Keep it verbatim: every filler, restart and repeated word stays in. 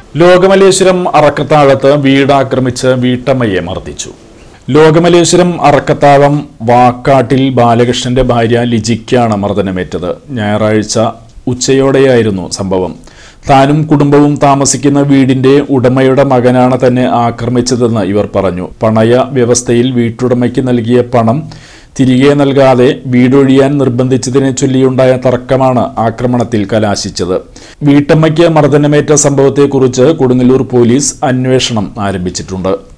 ലോകമലേശ്വരം അറക്കത്താഴത്ത് വീട് ആക്രമിച്ച് വീട്ടമ്മയെ മർദ്ദിച്ചു. ലോകമലേശ്വരം അറക്കത്താഴം വാക്കാട്ടിൽ ബാലകൃഷ്ണന്റെ ഭാര്യ ലിജിക്കാണ് മർദ്ദനമേറ്റത്. ഞായറാഴ്ച ഉച്ചയോടെയായിരുന്നു സംഭവം. താനും കുടുംബവും താമസിക്കുന്ന വീടിന്റെ ഉടമയുടെ മകനാണ് തന്നെ ആക്രമിച്ചതെന്ന് ഇവർ പറഞ്ഞു. പണയ വ്യവസ്ഥയിൽ വീട്ടുടമയ്ക്ക് നൽകിയ പണം തിരികെ നൽകാതെ വീടൊഴിയാൻ നിർബന്ധിച്ചതിനെ ചൊല്ലിയുണ്ടായ തർക്കമാണ് ആക്രമണത്തിൽ കലാശിച്ചത്. വീട്ടമ്മയ്ക്ക് മർദ്ദനമേറ്റ സംഭവത്തെക്കുറിച്ച് കൊടുങ്ങല്ലൂർ പോലീസ് അന്വേഷണം ആരംഭിച്ചിട്ടുണ്ട്.